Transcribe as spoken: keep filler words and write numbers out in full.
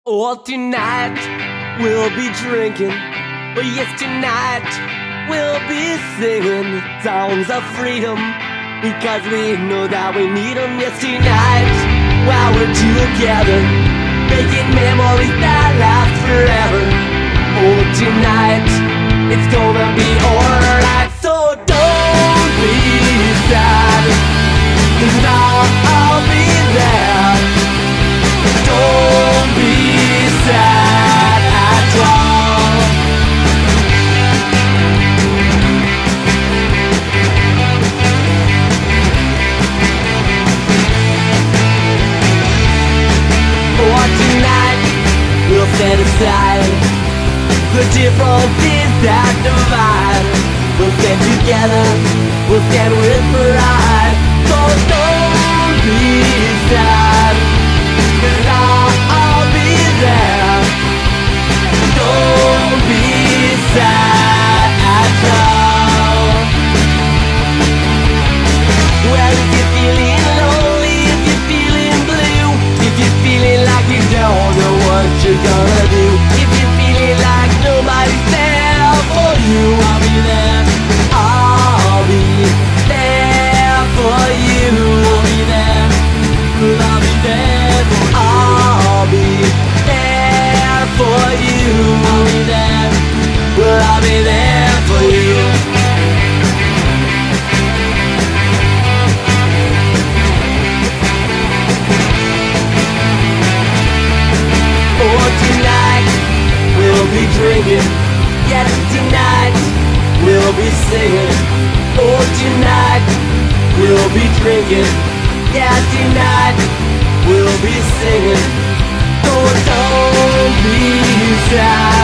Oh, tonight we'll be drinking. Oh, yes, tonight we'll be singing songs of freedom, because we know that we need them. Yes, tonight, while we're together, making memories that last forever. Oh, tonight, it's gonna be alright. So don't be sad, 'cause I'll, I'll be there. Don't be sad at all. For tonight, we'll set aside the differences that divide. We'll stand together, we'll stand with pride. So don't be sad, 'cause I'll, I'll be there. Don't be sad at all. Well, if you're feeling lonely, if you're feeling blue, if you're feeling like you don't know what you're gonna do, if you're feeling like nobody's there for you, I'll be there. I'll be there for you. I'll be there. I'll be there. I'll be there for you. I'll be there. Well, I'll be there for you. Oh, tonight we'll be drinking. Yes, tonight we'll be singing. Oh, tonight we'll be drinking. Yeah, tonight we'll be singing. Oh, don't be sad.